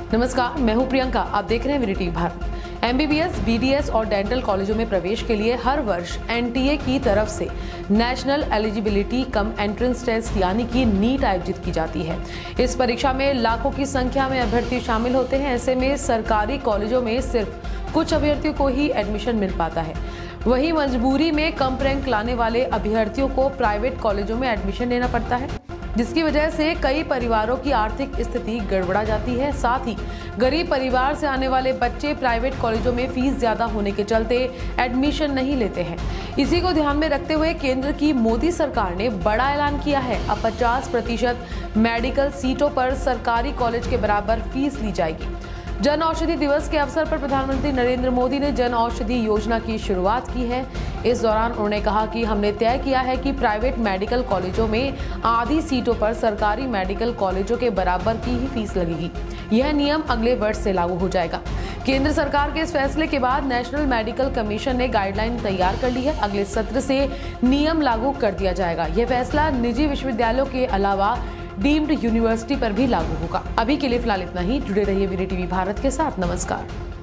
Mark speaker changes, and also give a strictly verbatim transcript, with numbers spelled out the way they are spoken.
Speaker 1: नमस्कार, मैं हूं प्रियंका। आप देख रहे हैं वीडी टीवी भारत। एमबीबीएस, बीडीएस और डेंटल कॉलेजों में प्रवेश के लिए हर वर्ष एनटीए की तरफ से national eligibility cum entrance test यानी कि नीट आयोजित की जाती है। इस परीक्षा में लाखों की संख्या में अभ्यर्थी शामिल होते हैं। ऐसे में सरकारी कॉलेजों में सिर्फ कुछ अभ्यर्थियों को ही एडमिशन मिल पाता है। वहीं मजबूरी में कम रैंक लाने वाले अभ्यर्थियों को प्राइवेट कॉलेजों में एडमिशन लेना पड़ता है, जिसकी वजह से कई परिवारों की आर्थिक स्थिति गड़बड़ा जाती है। साथ ही गरीब परिवार से आने वाले बच्चे प्राइवेट कॉलेजों में फीस ज्यादा होने के चलते एडमिशन नहीं लेते हैं। इसी को ध्यान में रखते हुए केंद्र की मोदी सरकार ने बड़ा ऐलान किया है। अब पचास प्रतिशत मेडिकल सीटों पर सरकारी कॉलेज के बराबर फीस ली जाएगी। जन औषधि दिवस के अवसर पर प्रधानमंत्री नरेंद्र मोदी ने जन औषधि योजना की शुरुआत की है। इस दौरान उन्होंने कहा कि हमने तय किया है कि प्राइवेट मेडिकल कॉलेजों में आधी सीटों पर सरकारी मेडिकल कॉलेजों के बराबर की ही फीस लगेगी। यह नियम अगले वर्ष से लागू हो जाएगा। केंद्र सरकार के इस फैसले के बाद नेशनल मेडिकल कमीशन ने गाइडलाइन तैयार कर ली है। अगले सत्र से नियम लागू कर दिया जाएगा। यह फैसला निजी विश्वविद्यालयों के अलावा डीम्ड यूनिवर्सिटी पर भी लागू होगा। अभी के लिए फिलहाल इतना ही। जुड़े रहिए वीडी टीवी भारत के साथ। नमस्कार।